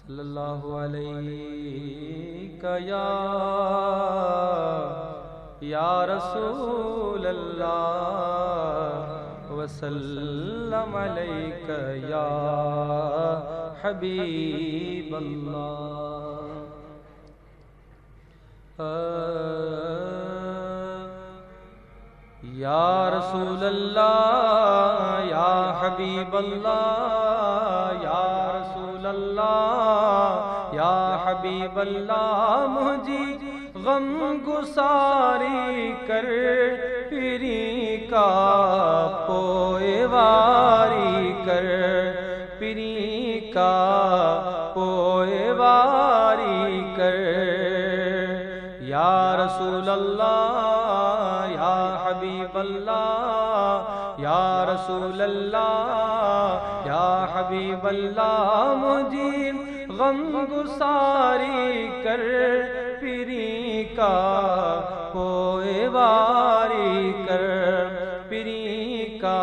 सल्लल्लाहु अलैका या रसूल अल्लाह वसल्लम अलैका या हबीब अल्लाह। या रसूल अल्लाह या हबीब अल्लाह या रसूल अल्लाह या हबीब अल्लाह। मुझी गम गुसारी कर पीरी का पोएवारी कर पीरी का पोएवारी कर। या रसूल अल्लाह या हबीब अल्लाह या रसूल अल्लाह या हबीब अल्लाह। मुझे गम गुसारी कर पीरी का पोएवारी कर पीरी का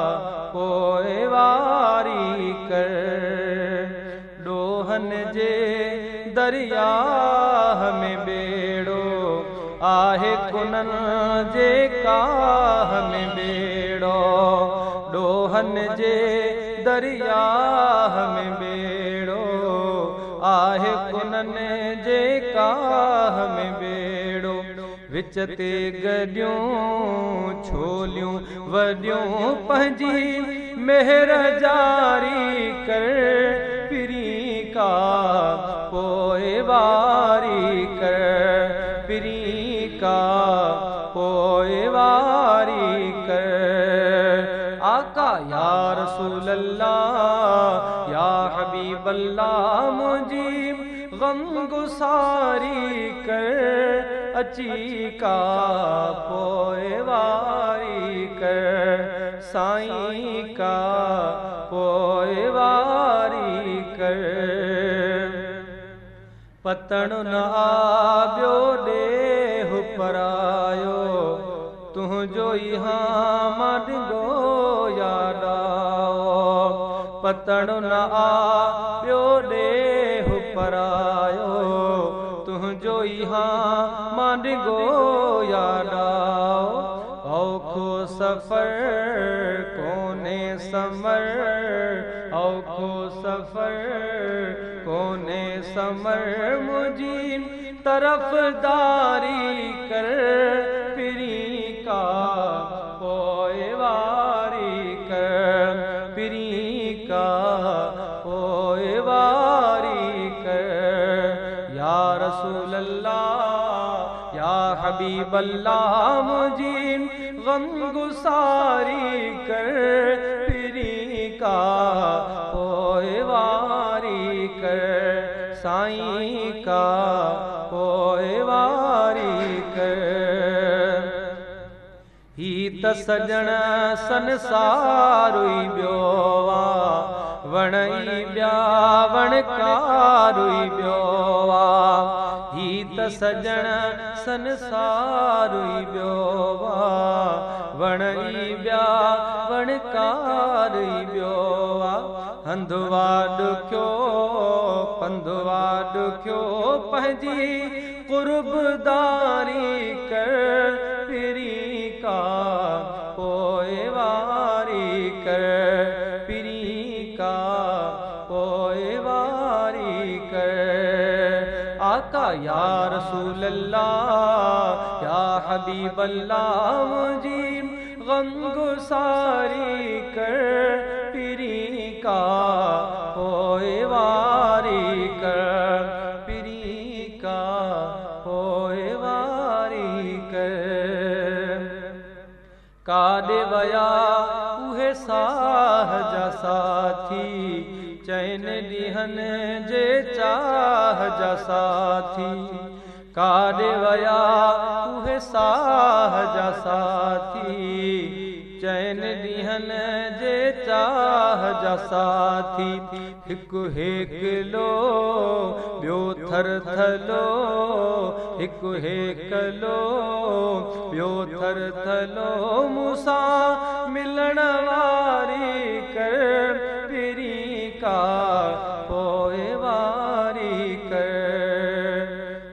पोएवारी कर। डोहन जे दरिया में बेड़ो आहे कुनन जे काह में बेड़ो। डोहन जे दरिया में बेड़ो आहे कुनन जे काह में बेड़ो। विच ते गॾियूं छोलियूं वॾियूं पंहिंजी मेहर जारी कर पीरी का पोएवारी कर पीरी का पोएवारी कर। आका या रसूल अल्लाह या हबीब अल्लाह। मुझी गम गुसारी कर अची का पोएवारी कर साईं का पोएवारी कर। पतण न आबियो ॾेह परायो तुंहिंजो यहाँ मांडो यादाओ। पतण न आबियो ॾेह परायो तुंहिंजो यहाँ मांडो यादाओ। औखो सफ़र कोने समर औखो सफ़र कोने समर। मुझी तरफदारी कर पीरी का पोएवारी कर पीरी का पोएवारी कर। या रसूल अल्लाह या हबीब अल्लाह। मुझी गम गुसारी कर पीरी का पोएवारी कर साईं का पोएवारी कर। ही त सजण संसारुई ॿियो वा वणई ॿिया वणकारुई ॿियो वा। ही त सजण संसारुई ॿियो वा वणई ॿिया वणकारुई ॿियो वा। हंधवा ॾुखियो पंधवा ॾुखियो पंहिंजी कुर्बदारी कर पीरी का पोएवारी कर पीरी का पोएवारी कर। आका या रसूल अल्लाह या हबीब अल्लाह। मुझी गम गुसारी कर पीरी का पोएवारी कर पीरी का पोएवारी कर। काॾे वया उहे साह जा साथी चैन ॾींहनि जे चाह जा साथी। काॾे वया उहे साह जा साथी चैन ॾींहनि जे चाह जा साथी। हिकु हेकलो ॿियो थर थलो हिकु हेकलो ॿियो थर थलो। मूंसां मिलण वारी कर पीरी का पोएवारी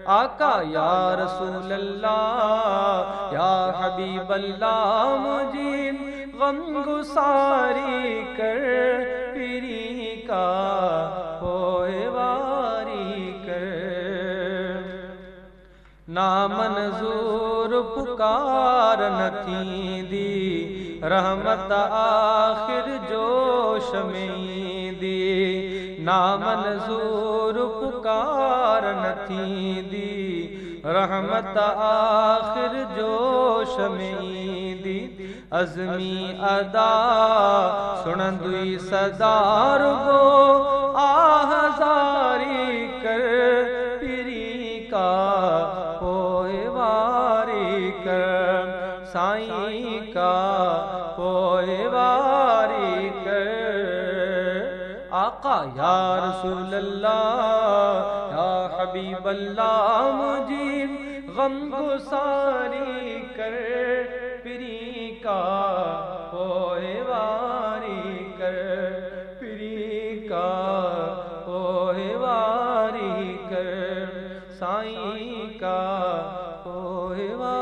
آقا یا رسول اللہ یا حبیب اللہ مجھے غم گساری کر پیری کا ہوئے واری کر نا منظور پکار نہ تھی دی رحمت آخر جوش میں دی نا منظور پکار نہ تھی دی رحمت آخر جوش میں دی عزمی ادا سنندوی صدار گو آہزاری کر پیری کا ہوئے واری کر سائیں کا ہوئے واری کر آقا یا رسول اللہ یا حبیب اللہ مجھے غم گساری کر پیری کا ہوئے واری کر پیری کا ہوئے واری کر سائیں کا ہوئے واری